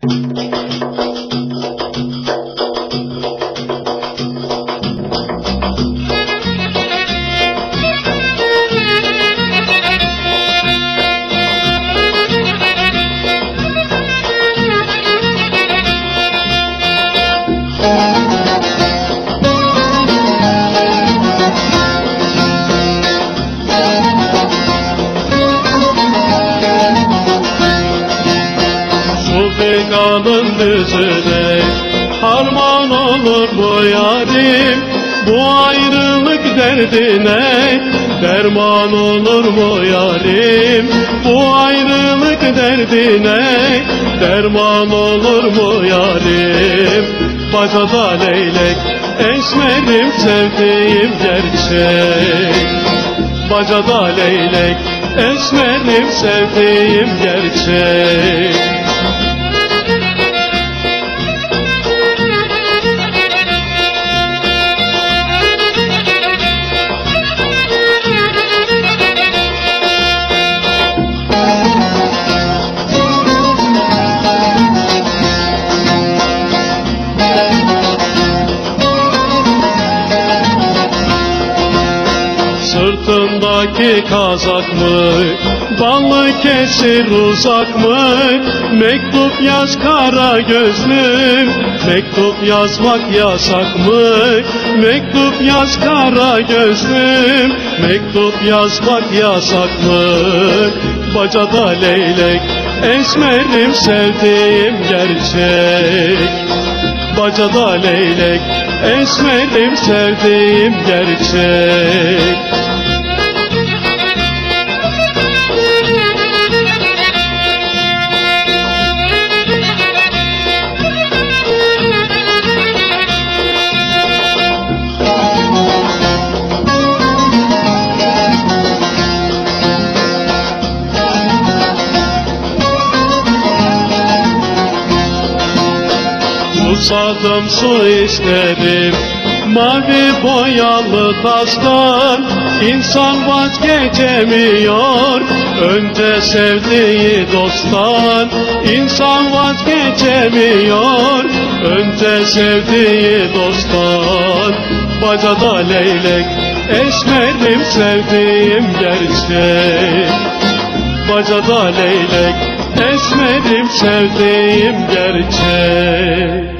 Figanın düzüne harman olur bu yarim, bu ayrılık derdine derman olur mu yarim, bu ayrılık derdine derman olur mu yarim? Bacada leylek esmerim sevdiğim gerçek, bacada leylek esmerim sevdiğim gerçek. Sırtındaki kazak mı, ballı kesir uzak mı? Mektup yaz kara gözlüm, mektup yazmak yasak mı? Mektup yaz kara gözlüm, mektup yazmak yasak mı? Bacada leylek esmerim sevdiğim gerçek, bacada leylek esmerim sevdiğim gerçek. Susadım su isterim mavi boyalı tastan, İnsan vazgeçemiyor önce sevdiği dosttan, İnsan vazgeçemiyor önce sevdiği dosttan. Bacada leylek esmerim sevdiğim gerçek, bacada leylek esmerim sevdiğim gerçek.